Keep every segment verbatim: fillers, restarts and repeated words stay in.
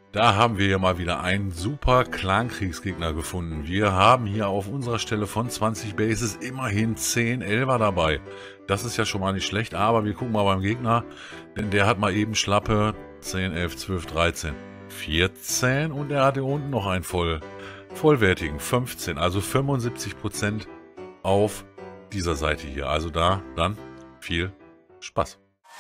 Da haben wir ja mal wieder einen super Clan-Kriegsgegner gefunden. Wir haben hier auf unserer Stelle von zwanzig Bases immerhin zehn Elfer dabei. Das ist ja schon mal nicht schlecht, aber wir gucken mal beim Gegner, denn der hat mal eben schlappe zehn, elf, zwölf, dreizehn, vierzehn und er hat hier unten noch einen voll, vollwertigen fünfzehn, also fünfundsiebzig Prozent auf dieser Seite hier. Also da dann viel Spaß.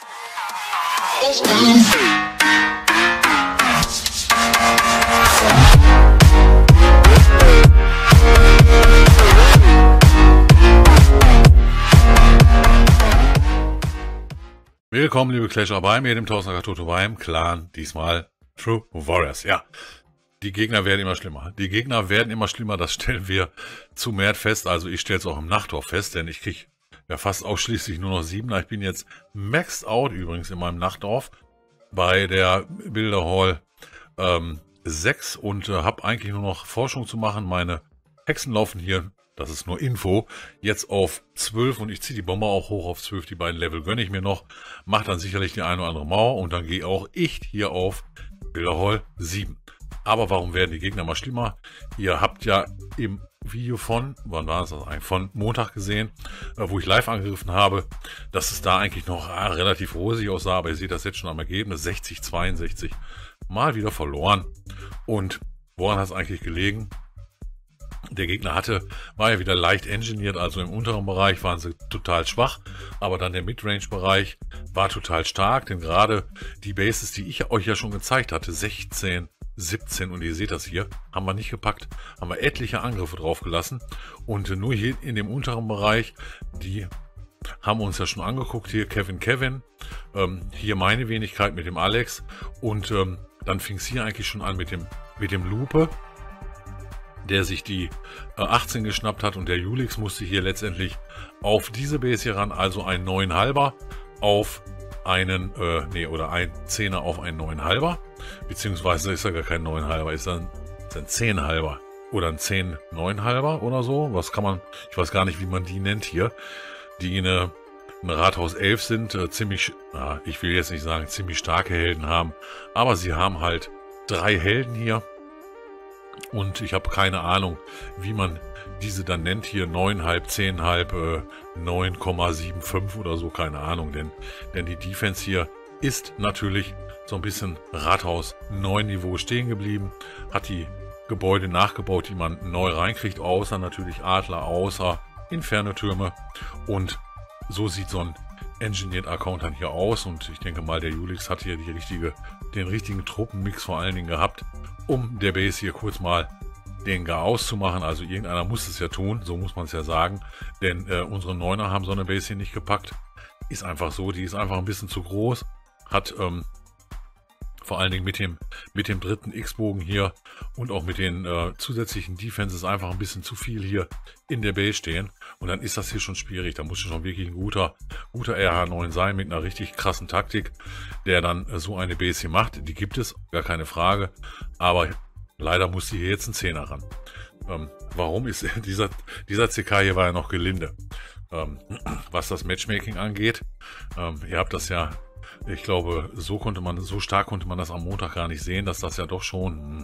Willkommen, liebe Clasher, bei mir, dem Tausender Toto beim Clan, diesmal True Warriors. Ja, die Gegner werden immer schlimmer. Die Gegner werden immer schlimmer, das stellen wir zu mehr fest. Also ich stelle es auch im Nachtdorf fest, denn ich kriege ja fast ausschließlich nur noch Siebener. Ich bin jetzt maxed out übrigens in meinem Nachtdorf bei der Builder Hall ähm, sechs und äh, habe eigentlich nur noch Forschung zu machen. Meine Hexen laufen hier, das ist nur Info, jetzt auf zwölf und ich ziehe die Bombe auch hoch auf zwölf. Die beiden Level gönne ich mir noch, mache dann sicherlich die eine oder andere Mauer und dann gehe auch ich hier auf Builder Hall sieben. Aber warum werden die Gegner mal schlimmer? Ihr habt ja im Video von, wann war es das eigentlich, von Montag gesehen, wo ich live angegriffen habe, dass es da eigentlich noch ah, relativ rosig aussah, aber ihr seht das jetzt schon am Ergebnis, sechzig, zweiundsechzig, mal wieder verloren. Und woran hat es eigentlich gelegen? Der Gegner hatte, war ja wieder leicht engineert, also im unteren Bereich waren sie total schwach, aber dann der Midrange-Bereich war total stark, denn gerade die Bases, die ich euch ja schon gezeigt hatte, sechzehn, siebzehn und ihr seht das hier, haben wir nicht gepackt, haben wir etliche Angriffe drauf gelassen und nur hier in dem unteren Bereich, die haben wir uns ja schon angeguckt, hier Kevin Kevin, ähm, hier meine Wenigkeit mit dem Alex und ähm, dann fing es hier eigentlich schon an mit dem, mit dem Lupe, der sich die äh, achtzehn geschnappt hat und der Julix musste hier letztendlich auf diese Base hier ran, also ein neun halber auf einen, äh, nee, oder ein Zehner auf einen neun halber, beziehungsweise ist er gar kein neun halber, ist er ein zehn halber oder ein zehn neun halber oder so, was kann man, ich weiß gar nicht, wie man die nennt hier, die eine, ein Rathaus elf sind, äh, ziemlich, na, ich will jetzt nicht sagen, ziemlich starke Helden haben, aber sie haben halt drei Helden hier und ich habe keine Ahnung, wie man diese dann nennt, hier neun Komma fünf, zehn Komma fünf, äh, neun Komma fünfundsiebzig oder so, keine Ahnung, denn, denn die Defense hier ist natürlich so ein bisschen Rathaus neun Niveau stehen geblieben, hat die Gebäude nachgebaut, die man neu reinkriegt, außer natürlich Adler, außer Inferno-Türme und so sieht so ein Engineered Account dann hier aus und ich denke mal, der Julix hat hier die richtige, den richtigen Truppenmix vor allen Dingen gehabt, um der Base hier kurz mal den gar auszumachen. Also irgendeiner muss es ja tun, so muss man es ja sagen, denn äh, unsere Neuner haben so eine Base hier nicht gepackt. Ist einfach so, die ist einfach ein bisschen zu groß, hat ähm, vor allen Dingen mit dem, mit dem dritten X-Bogen hier und auch mit den äh, zusätzlichen Defenses einfach ein bisschen zu viel hier in der Base stehen. Und dann ist das hier schon schwierig. Da muss schon wirklich ein guter, guter R H neun sein mit einer richtig krassen Taktik, der dann äh, so eine Base hier macht. Die gibt es, gar keine Frage. Aber leider musste hier jetzt ein Zehner ran. Ähm, warum ist dieser, dieser C K hier war ja noch gelinde. Ähm, was das Matchmaking angeht. Ähm, ihr habt das ja, ich glaube, so konnte man, so stark konnte man das am Montag gar nicht sehen, dass das ja doch schon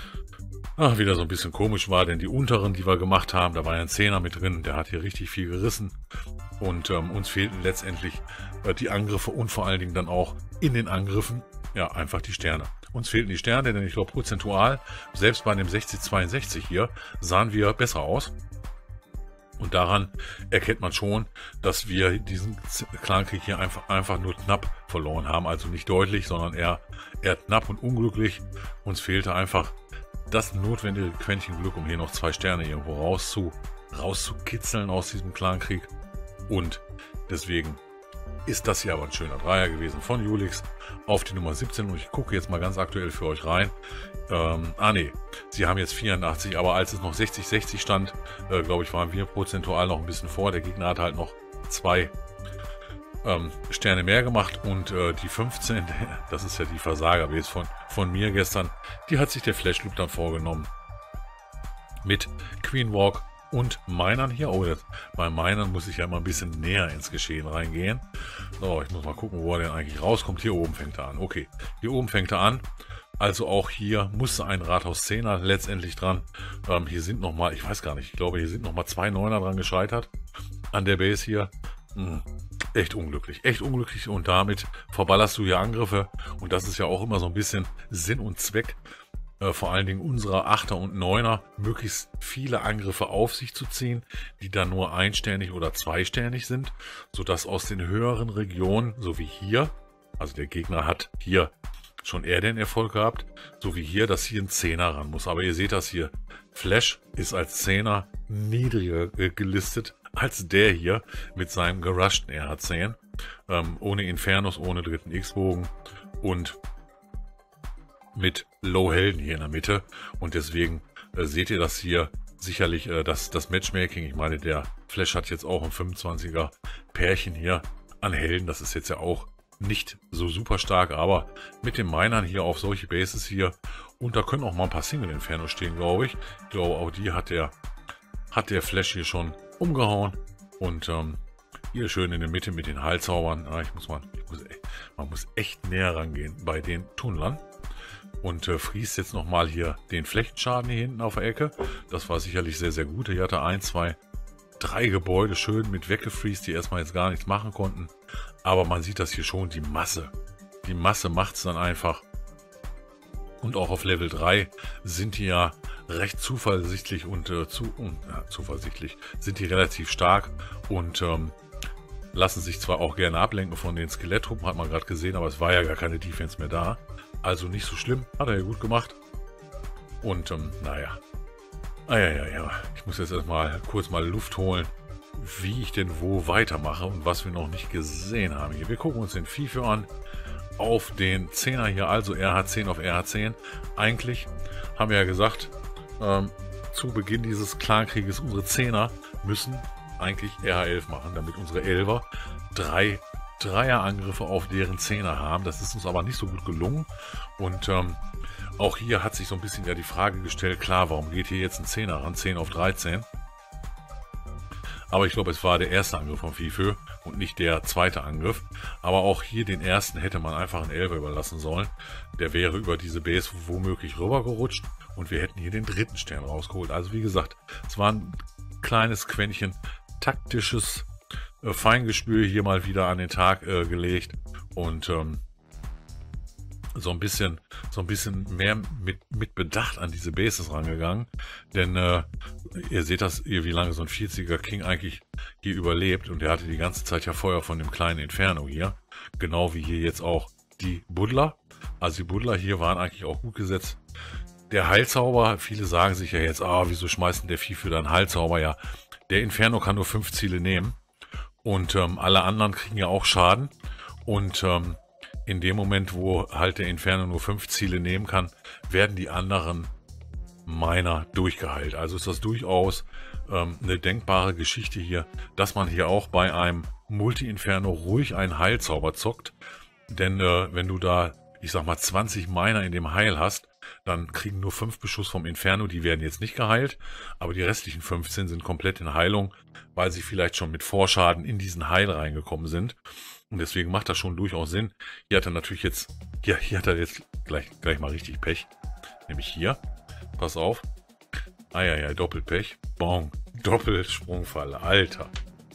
ach, wieder so ein bisschen komisch war, denn die unteren, die wir gemacht haben, da war ja ein Zehner mit drin, der hat hier richtig viel gerissen und ähm, uns fehlten letztendlich äh, die Angriffe und vor allen Dingen dann auch in den Angriffen, ja, einfach die Sterne. Uns fehlten die Sterne, denn ich glaube prozentual, selbst bei dem sechzig zweiundsechzig hier, sahen wir besser aus. Und daran erkennt man schon, dass wir diesen Clankrieg hier einfach, einfach nur knapp verloren haben. Also nicht deutlich, sondern eher, eher knapp und unglücklich. Uns fehlte einfach das notwendige Quäntchen Glück, um hier noch zwei Sterne irgendwo rauszu, rauszukitzeln aus diesem Clankrieg. Und deswegen ist das hier aber ein schöner Dreier gewesen von Julix auf die Nummer siebzehn. Und ich gucke jetzt mal ganz aktuell für euch rein. Ähm, ah ne, sie haben jetzt vierundachtzig, aber als es noch sechzig sechzig stand, äh, glaube ich, waren wir prozentual noch ein bisschen vor. Der Gegner hat halt noch zwei ähm, Sterne mehr gemacht und äh, die fünfzehn, das ist ja die Versagerbase von, von mir gestern, die hat sich der Flashloop dann vorgenommen. Mit Queen Walk und Minern hier. Oh, das, bei Minern muss ich ja immer ein bisschen näher ins Geschehen reingehen. So, ich muss mal gucken, wo er denn eigentlich rauskommt. Hier oben fängt er an. Okay, hier oben fängt er an. Also auch hier musste ein Rathaus-Zehner letztendlich dran. Ähm, hier sind nochmal, ich weiß gar nicht, ich glaube, hier sind nochmal zwei Neuner dran gescheitert. An der Base hier. Hm, echt unglücklich, echt unglücklich. Und damit verballerst du hier Angriffe. Und das ist ja auch immer so ein bisschen Sinn und Zweck, äh, vor allen Dingen unserer Achter und Neuner, möglichst viele Angriffe auf sich zu ziehen, die dann nur einsternig oder zweisternig sind, sodass aus den höheren Regionen, so wie hier, also der Gegner hat hier schon eher den Erfolg gehabt, so wie hier, dass hier ein Zehner ran muss. Aber ihr seht das hier, Flash ist als Zehner niedriger äh, gelistet als der hier mit seinem gerushten R H zehn, ähm, ohne Infernos, ohne dritten X-Bogen und mit Low-Helden hier in der Mitte. Und deswegen äh, seht ihr das hier sicherlich, äh, das, das Matchmaking. Ich meine, der Flash hat jetzt auch ein fünfundzwanziger Pärchen hier an Helden. Das ist jetzt ja auch nicht so super stark, aber mit den Minern hier auf solche Bases hier, und da können auch mal ein paar Single-Infernos stehen, glaube ich. Ich glaube, auch die hat der, hat der Flash hier schon umgehauen. Und ähm, hier schön in der Mitte mit den Heilzaubern. Ah, ich muss mal, ich muss, man muss echt näher rangehen bei den Tunneln. Und äh, Fries jetzt nochmal hier den Flechtenschaden hier hinten auf der Ecke. Das war sicherlich sehr, sehr gut. Hier hatte ein, zwei, drei Gebäude schön mit weggefriest, die erstmal jetzt gar nichts machen konnten. Aber man sieht das hier schon, die Masse. Die Masse macht es dann einfach. Und auch auf Level drei sind die ja recht zuversichtlich und äh, zu, um, ja, zuversichtlich sind die relativ stark und ähm, lassen sich zwar auch gerne ablenken von den Skeletttruppen, hat man gerade gesehen, aber es war ja gar keine Defense mehr da. Also nicht so schlimm, hat er ja gut gemacht. Und ähm, naja, ah, ja, ja, ja, ich muss jetzt erstmal kurz mal Luft holen, wie ich denn wo weitermache und was wir noch nicht gesehen haben hier. Wir gucken uns den FIFO an. Auf den Zehner hier, also R H zehn auf R H zehn. Eigentlich haben wir ja gesagt, ähm, zu Beginn dieses Clankrieges, unsere Zehner müssen eigentlich R H elf machen, damit unsere Elfer drei Dreierangriffe auf deren Zehner haben. Das ist uns aber nicht so gut gelungen. Und ähm, auch hier hat sich so ein bisschen ja die Frage gestellt, klar, warum geht hier jetzt ein Zehner ran, zehn auf dreizehn? Aber ich glaube, es war der erste Angriff von FIFO und nicht der zweite Angriff. Aber auch hier den ersten hätte man einfach einen Elfer überlassen sollen. Der wäre über diese Base womöglich rübergerutscht und wir hätten hier den dritten Stern rausgeholt. Also wie gesagt, es war ein kleines Quäntchen taktisches äh, Feingespür hier mal wieder an den Tag äh, gelegt und ähm, so ein bisschen so ein bisschen mehr mit, mit Bedacht an diese Bases rangegangen. Denn äh, ihr seht das, wie lange so ein vierziger King eigentlich hier überlebt. Und der hatte die ganze Zeit ja Feuer von dem kleinen Inferno hier. Genau wie hier jetzt auch die Buddler. Also die Buddler hier waren eigentlich auch gut gesetzt. Der Heilzauber, viele sagen sich ja jetzt, ah, wieso schmeißt denn der FIFO dann Heilzauber? Ja, der Inferno kann nur fünf Ziele nehmen. Und ähm, alle anderen kriegen ja auch Schaden. Und ähm, in dem Moment, wo halt der Inferno nur fünf Ziele nehmen kann, werden die anderen Miner durchgeheilt. Also ist das durchaus ähm, eine denkbare Geschichte hier, dass man hier auch bei einem Multi-Inferno ruhig einen Heilzauber zockt. Denn äh, wenn du da, ich sag mal, zwanzig Miner in dem Heil hast, dann kriegen nur fünf Beschuss vom Inferno, die werden jetzt nicht geheilt, aber die restlichen fünfzehn sind komplett in Heilung, weil sie vielleicht schon mit Vorschaden in diesen Heil reingekommen sind. Und deswegen macht das schon durchaus Sinn. Hier hat er natürlich jetzt, ja, hier hat er jetzt gleich, gleich mal richtig Pech. Nämlich hier. Pass auf. Ah ja, ja, Doppelpech. Bong. Doppelsprungfalle. Alter.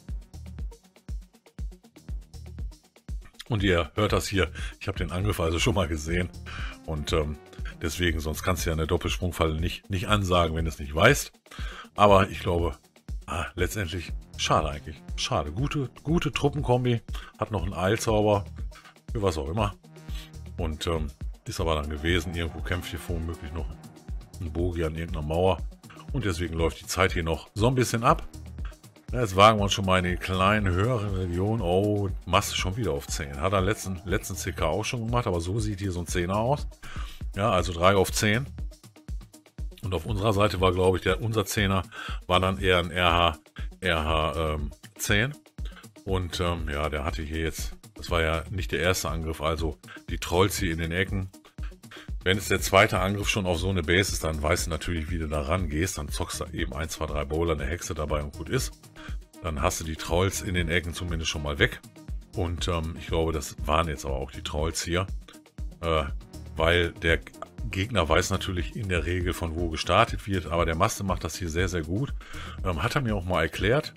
Und ihr hört das hier. Ich habe den Angriff also schon mal gesehen. Und ähm, deswegen, sonst kannst du ja eine Doppelsprungfalle nicht, nicht ansagen, wenn du es nicht weißt. Aber ich glaube, ah, letztendlich schade eigentlich. Schade. Gute, gute Truppenkombi. Hat noch einen Eilzauber. Für was auch immer. Und ähm, ist aber dann gewesen. Irgendwo kämpft hier womöglich noch ein Bogi an irgendeiner Mauer. Und deswegen läuft die Zeit hier noch so ein bisschen ab. Jetzt wagen wir uns schon mal in die kleinen, höheren Regionen. Oh, Masse schon wieder auf zehn. Hat er letzten, letzten C K auch schon gemacht. Aber so sieht hier so ein Zehner aus. Ja, also drei auf zehn. Und auf unserer Seite war, glaube ich, der unser Zehner war dann eher ein R H, R H ähm, zehn. Und ähm, ja, der hatte hier jetzt, das war ja nicht der erste Angriff, also die Trolls hier in den Ecken. Wenn es der zweite Angriff schon auf so eine Base ist, dann weißt du natürlich, wie du da rangehst. Dann zockst du eben ein, zwei, drei Bowler, eine Hexe dabei und gut ist. Dann hast du die Trolls in den Ecken zumindest schon mal weg. Und ähm, ich glaube, das waren jetzt aber auch die Trolls hier. Äh, weil der Gegner weiß natürlich in der Regel, von wo gestartet wird, aber der Maste macht das hier sehr, sehr gut. Ähm, hat er mir auch mal erklärt,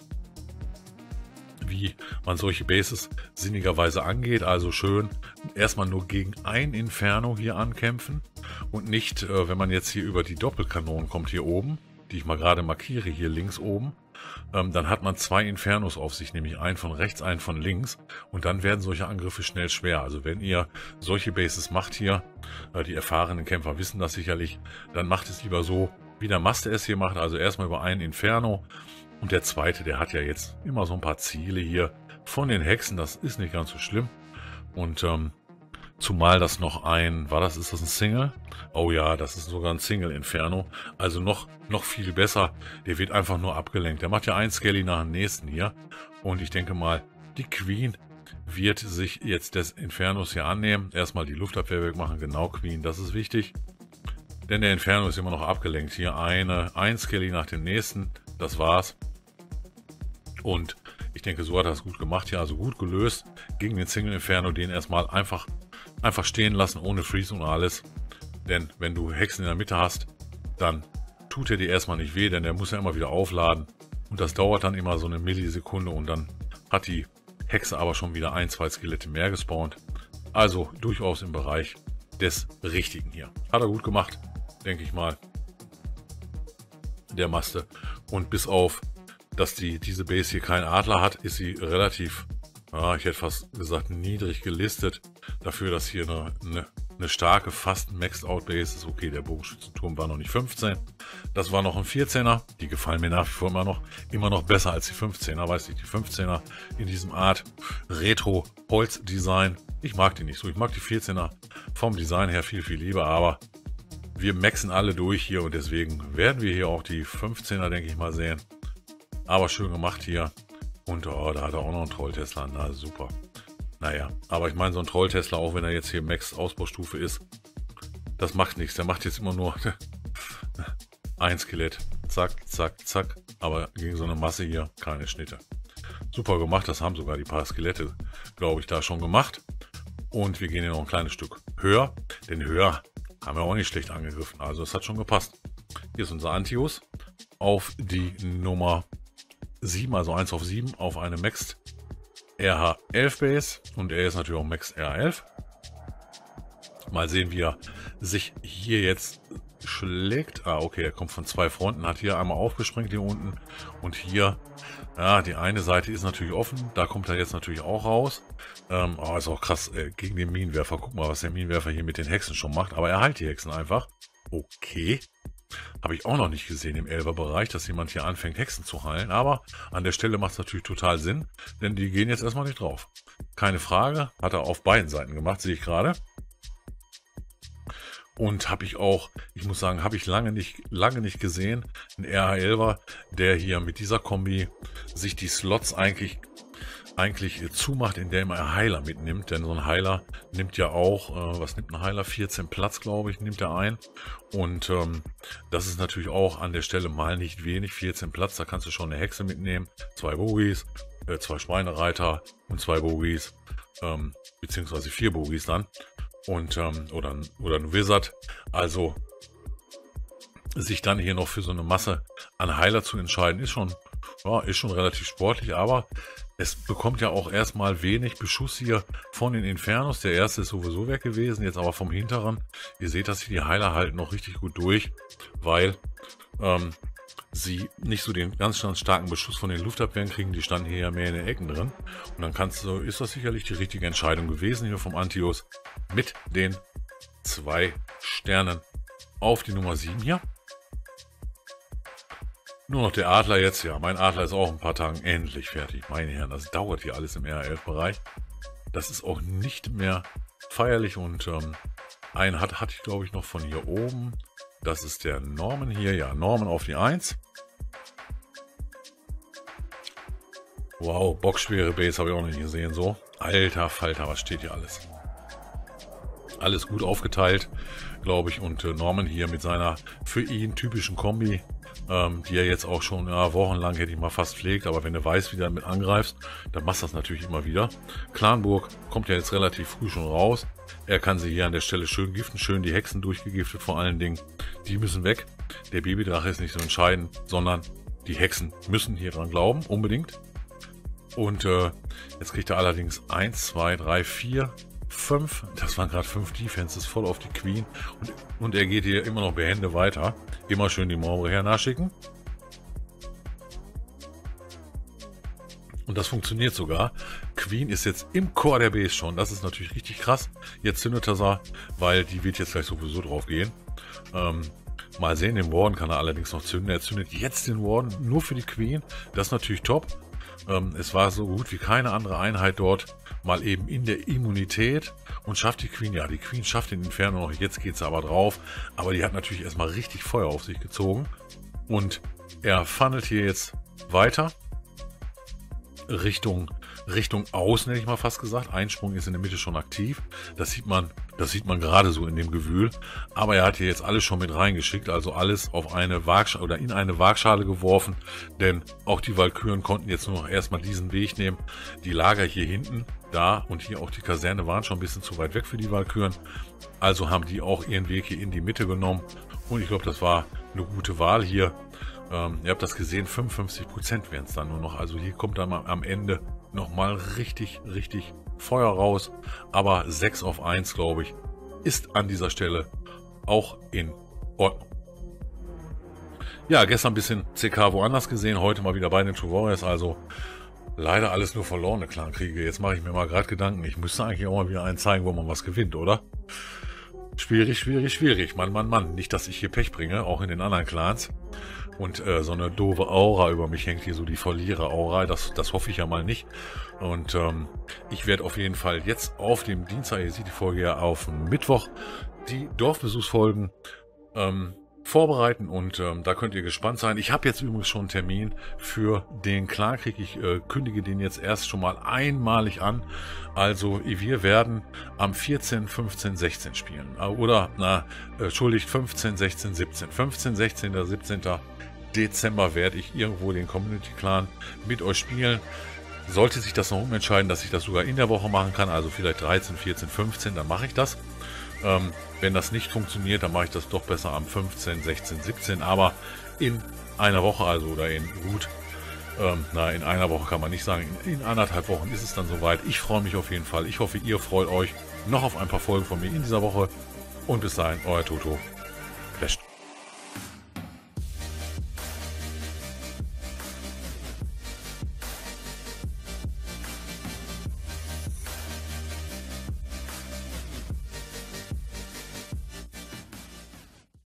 wie man solche Bases sinnigerweise angeht. Also schön erstmal nur gegen ein Inferno hier ankämpfen und nicht, äh, wenn man jetzt hier über die Doppelkanonen kommt hier oben, die ich mal gerade markiere, hier links oben, ähm, dann hat man zwei Infernos auf sich, nämlich einen von rechts, einen von links, und dann werden solche Angriffe schnell schwer. Also wenn ihr solche Bases macht hier, äh, die erfahrenen Kämpfer wissen das sicherlich, dann macht es lieber so, wie der Maste es hier macht, also erstmal über einen Inferno, und der zweite, der hat ja jetzt immer so ein paar Ziele hier von den Hexen, das ist nicht ganz so schlimm. Und ähm, zumal das noch ein, war das, ist das ein Single? Oh ja, das ist sogar ein Single Inferno. Also noch, noch viel besser. Der wird einfach nur abgelenkt. Der macht ja ein Skelly nach dem nächsten hier. Und ich denke mal, die Queen wird sich jetzt des Infernos hier annehmen. Erstmal die Luftabwehr wegmachen. Genau, Queen, das ist wichtig. Denn der Inferno ist immer noch abgelenkt. Hier eine, ein Skelly nach dem nächsten. Das war's. Und ich denke, so hat er es gut gemacht hier. Also gut gelöst gegen den Single Inferno. Den erstmal einfach Einfach stehen lassen, ohne Freeze und alles. Denn wenn du Hexen in der Mitte hast, dann tut er dir erstmal nicht weh, denn der muss ja immer wieder aufladen. Und das dauert dann immer so eine Millisekunde und dann hat die Hexe aber schon wieder ein, zwei Skelette mehr gespawnt. Also durchaus im Bereich des Richtigen hier. Hat er gut gemacht, denke ich mal. Der Maste. Und bis auf, dass die, diese Base hier keinen Adler hat, ist sie relativ, ja, ich hätte fast gesagt, niedrig gelistet. Dafür, dass hier eine, eine, eine starke, fast Maxed-Out-Base ist. Okay, der Bogenschützenturm war noch nicht fünfzehn. Das war noch ein vierzehner. Die gefallen mir nach wie vor immer noch, immer noch besser als die fünfzehner. Weiß ich, die fünfzehner in diesem Art Retro-Holz-Design. Ich mag die nicht so. Ich mag die vierzehner vom Design her viel, viel lieber. Aber wir maxen alle durch hier und deswegen werden wir hier auch die fünfzehner, denke ich mal, sehen. Aber schön gemacht hier. Und oh, da hat er auch noch einen Troll-Tesla. Na, super. Naja, aber ich meine, so ein Troll-Tesla, auch wenn er jetzt hier Max-Ausbaustufe ist, das macht nichts. Der macht jetzt immer nur ein Skelett. Zack, zack, zack. Aber gegen so eine Masse hier keine Schnitte. Super gemacht. Das haben sogar die paar Skelette, glaube ich, da schon gemacht. Und wir gehen hier noch ein kleines Stück höher. Denn höher haben wir auch nicht schlecht angegriffen. Also es hat schon gepasst. Hier ist unser Antius auf die Nummer sieben, also eins auf sieben, auf eine Maxed R H elf Base, und er ist natürlich auch Max R elf. Mal sehen, wie er sich hier jetzt schlägt. Ah, okay, er kommt von zwei Fronten, hat hier einmal aufgesprengt hier unten und hier, ja, die eine Seite ist natürlich offen, da kommt er jetzt natürlich auch raus. Ähm, oh, ist auch krass, äh, gegen den Minenwerfer. Guck mal, was der Minenwerfer hier mit den Hexen schon macht, aber er heilt die Hexen einfach. Okay. Habe ich auch noch nicht gesehen im Elfer-Bereich, dass jemand hier anfängt, Hexen zu heilen. Aber an der Stelle macht es natürlich total Sinn, denn die gehen jetzt erstmal nicht drauf. Keine Frage, hat er auf beiden Seiten gemacht, sehe ich gerade. Und habe ich auch, ich muss sagen, habe ich lange nicht, lange nicht gesehen, ein R H elfer, der hier mit dieser Kombi sich die Slots eigentlich eigentlich zumacht, indem er Heiler mitnimmt, denn so ein Heiler nimmt ja auch, äh, was nimmt ein Heiler? vierzehn Platz, glaube ich, nimmt er ein, und ähm, das ist natürlich auch an der Stelle mal nicht wenig, vierzehn Platz, da kannst du schon eine Hexe mitnehmen, zwei Bogies, äh, zwei Schweinereiter und zwei Bogies, ähm, beziehungsweise vier Bogies dann, und ähm, oder, oder ein Wizard, also sich dann hier noch für so eine Masse an Heiler zu entscheiden, ist schon, ja, ist schon relativ sportlich, aber es bekommt ja auch erstmal wenig Beschuss hier von den Infernos. Der erste ist sowieso weg gewesen, jetzt aber vom hinteren. Ihr seht, dass hier die Heiler halten noch richtig gut durch, weil ähm, sie nicht so den ganz, ganz starken Beschuss von den Luftabwehren kriegen. Die standen hier ja mehr in den Ecken drin. Und dann kannst du, ist das sicherlich die richtige Entscheidung gewesen hier vom Antius mit den zwei Sternen auf die Nummer sieben hier. Nur noch der Adler jetzt, ja, mein Adler ist auch in ein paar Tagen endlich fertig. Meine Herren, das dauert hier alles im R elf Bereich. Das ist auch nicht mehr feierlich, und ähm, einen hat, hatte ich, glaube ich, noch von hier oben. Das ist der Norman hier, ja, Norman auf die eins. Wow, boxschwere Base habe ich auch noch nicht gesehen, so. Alter Falter, was steht hier alles? Alles gut aufgeteilt, glaube ich. Und äh, Norman hier mit seiner für ihn typischen Kombi, ähm, die er jetzt auch schon ja, wochenlang, hätte ich mal fast pflegt. Aber wenn du weißt, wie du damit angreifst, dann machst du das natürlich immer wieder. Clanburg kommt ja jetzt relativ früh schon raus. Er kann sie hier an der Stelle schön giften, schön die Hexen durchgegiftet vor allen Dingen. Die müssen weg. Der Babydrache ist nicht so entscheidend, sondern die Hexen müssen hier dran glauben, unbedingt. Und äh, jetzt kriegt er allerdings eins, zwei, drei, vier, fünf, das waren gerade fünf Defenses voll auf die Queen. Und, und er geht hier immer noch behende weiter. Immer schön die Membre her nachschicken. Und das funktioniert sogar. Queen ist jetzt im Core der Base schon. Das ist natürlich richtig krass. Jetzt zündet er sie, weil die wird jetzt gleich sowieso drauf gehen. Ähm, mal sehen, den Warden kann er allerdings noch zünden. Er zündet jetzt den Warden nur für die Queen. Das ist natürlich top. Ähm, es war so gut wie keine andere Einheit dort mal eben in der Immunität und schafft die Queen. Ja, die Queen schafft den Inferno noch. Jetzt geht sie aber drauf. Aber die hat natürlich erstmal richtig Feuer auf sich gezogen. Und er funnelt hier jetzt weiter. Richtung, Richtung Außen, hätte ich mal fast gesagt. Einsprung ist in der Mitte schon aktiv. Das sieht man, das sieht man gerade so in dem Gewühl. Aber er hat hier jetzt alles schon mit reingeschickt, also alles auf eine Waagschale oder in eine Waagschale geworfen. Denn auch die Walküren konnten jetzt nur noch erstmal diesen Weg nehmen. Die Lager hier hinten, da und hier auch die Kaserne waren schon ein bisschen zu weit weg für die Walküren. Also haben die auch ihren Weg hier in die Mitte genommen. Und ich glaube, das war eine gute Wahl hier. Ähm, ihr habt das gesehen, fünfundfünfzig Prozent wären es dann nur noch. Also hier kommt dann am Ende nochmal richtig, richtig Feuer raus. Aber sechs auf eins, glaube ich, ist an dieser Stelle auch in Ordnung. Ja, gestern ein bisschen C K woanders gesehen, heute mal wieder bei den True Warriors. Also leider alles nur verlorene Clankriege. Jetzt mache ich mir mal gerade Gedanken. Ich müsste eigentlich auch mal wieder einen zeigen, wo man was gewinnt, oder? Schwierig, schwierig, schwierig. Mann, Mann, Mann. Nicht, dass ich hier Pech bringe, auch in den anderen Clans. Und äh, so eine doofe Aura über mich hängt, hier so die Verlierer-Aura. Das, das hoffe ich ja mal nicht. Und ähm, ich werde auf jeden Fall jetzt auf dem Dienstag, ihr seht die Folge ja auf Mittwoch, die Dorfbesuchsfolgen ähm, vorbereiten. Und ähm, da könnt ihr gespannt sein. Ich habe jetzt übrigens schon einen Termin für den Clankrieg. Ich äh, kündige den jetzt erst schon mal einmalig an. Also wir werden am vierzehn, fünfzehn, sechzehn spielen. Oder, na, äh, entschuldigt, fünfzehn, sechzehn, siebzehn. fünfzehn, sechzehn, siebzehn. Dezember werde ich irgendwo den Community Clan mit euch spielen. Sollte sich das noch umentscheiden, dass ich das sogar in der Woche machen kann, also vielleicht dreizehn, vierzehn, fünfzehn, dann mache ich das. Ähm, wenn das nicht funktioniert, dann mache ich das doch besser am fünfzehn, sechzehn, siebzehn, aber in einer Woche, also oder in gut, ähm, na, in einer Woche kann man nicht sagen, in, in anderthalb Wochen ist es dann soweit. Ich freue mich auf jeden Fall. Ich hoffe, ihr freut euch noch auf ein paar Folgen von mir in dieser Woche. Und bis dahin, euer Toto.